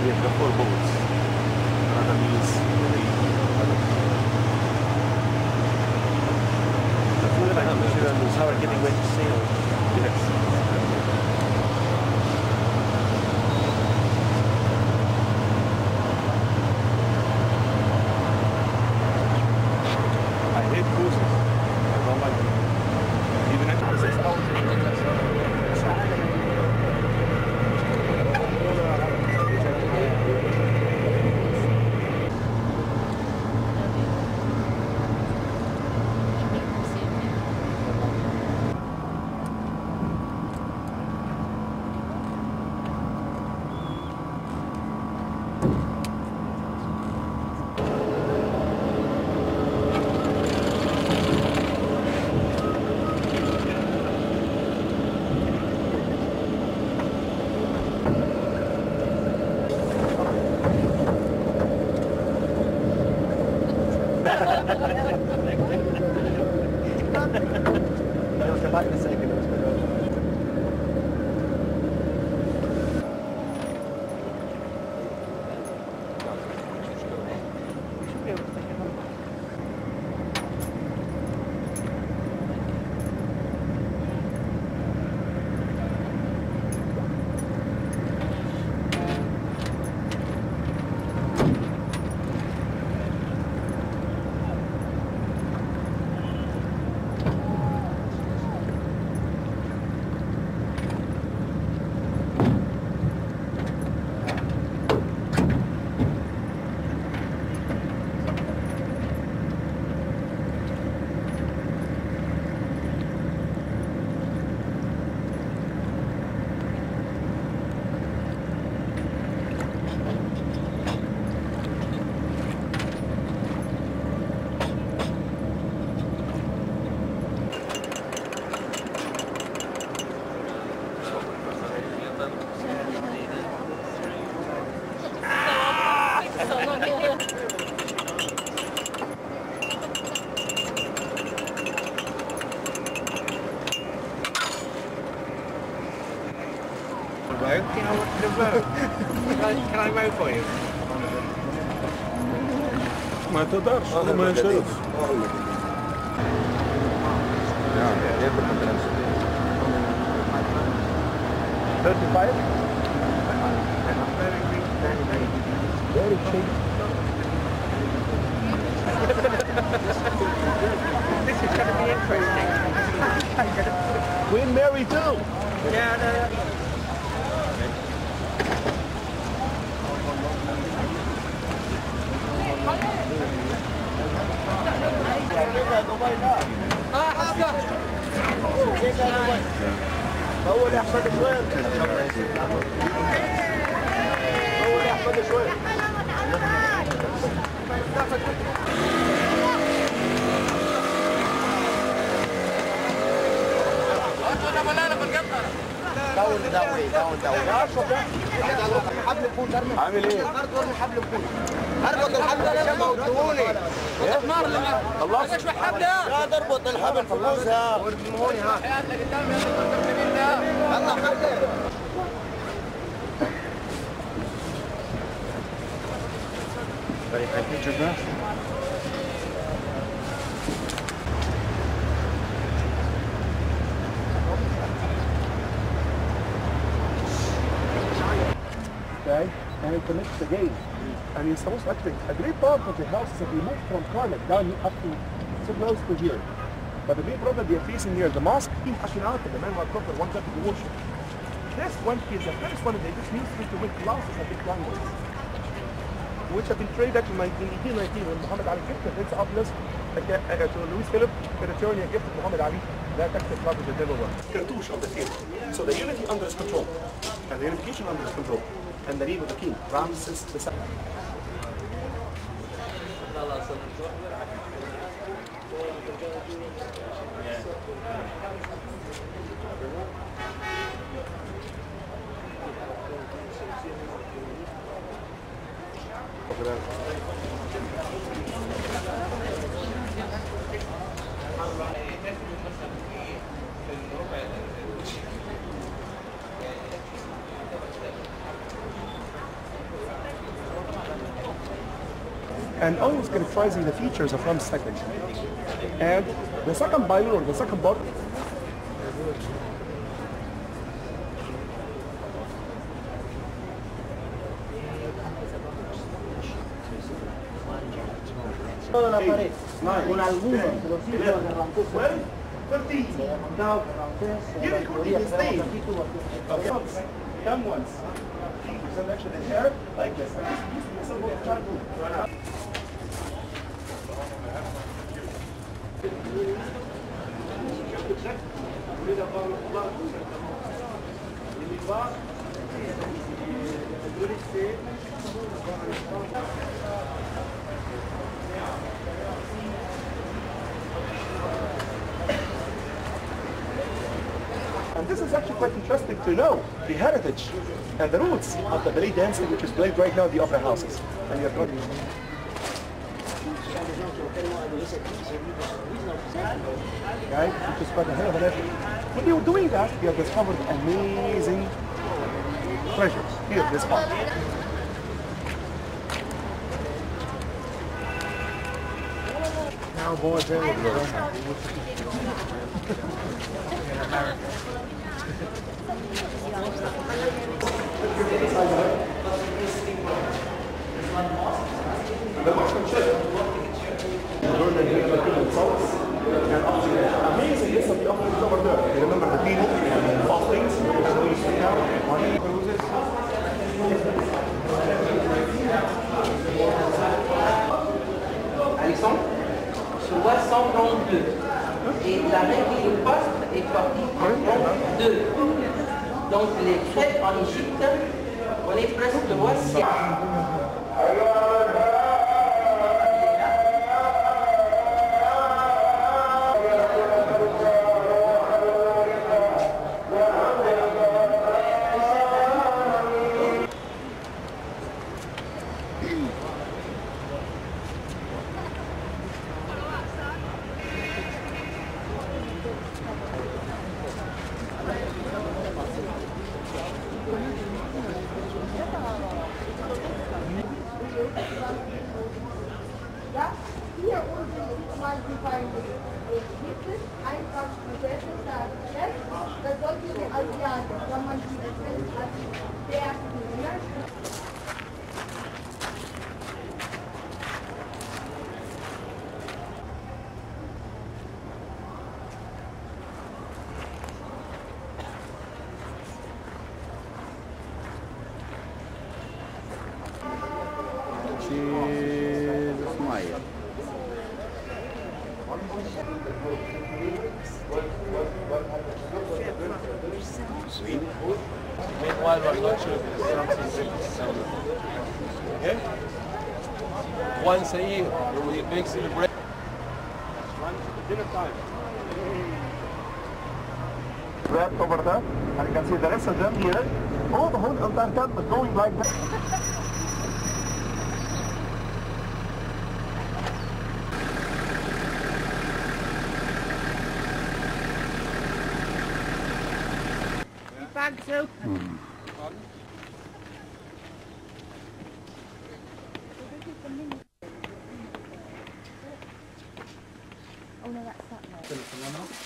with the 4 boats. Another means how are getting ready to sail. Yes. I hate cruises. I don't like them. Even after 6 hours. Can I row for you? ما تقدرش ما شايف. Very cheap. This is going to be interesting. Queen Mary too. Yeah, no. هو اللي يحفظ شوية. هو اللي يحفظ شوية. حبل الفول ترمي. عامل ايه؟ ارمي حبل الفول. اربط الحبل عشان موتوني. خلاص. لا تربط الحبل فلوسها. ورموني ها. يلا حبل. Very high picture graph. Okay, and it connects again. And you're supposed to actually, a great part of the houses have been moved from Karnak down up to so close to here. But the main problem they're facing here, the mosque, عشان the man who proper wanted to worship. This one is the first one they just used to make glasses and big triangles, which have been traded actually in 1819 when Muhammad Ali gifted Prince Abdulaziz to Louis Philip to return a gift to Muhammad Ali. That actually part of the devil one. Cartouche of the king. So the unity under his control, and the unification under his control, and the reign of the king, Ramses II. and always characterizing the features of Ramses II. And the second pylon, or the second part, toda la pared, con algunos de los sitios de Ramsés se contaba que Ramsés era en teoría creó un título young ones. Selection in here, like this. This is what we're trying to do. And this is actually quite interesting to know the heritage and the roots of the ballet dancing, which is played right now in the opera houses. And you're going right? Which is quite a hell of an effort. When you're doing that, you have discovered amazing treasures here in this park. Now, boy, Amazing list of the offerings over there. You remember the people, the offerings, and we used to have money cruises. Alexandre, je vois 132. Et la règle du poste est partie en 2. Donc les fêtes en Égypte, on est presque le mois 6. Ja, hier unten mal die Feinde. Gibt es einfach Gesetze, da sollte die Asiaten, wenn man die als der ersten. Meanwhile, I'm not sure if it's something okay? Once a year, we big celebration. Dinner time. Wrapped over there, and you can see the rest of them here. All the whole entire camp is going like that. Bag's open. Oh no, that's that one.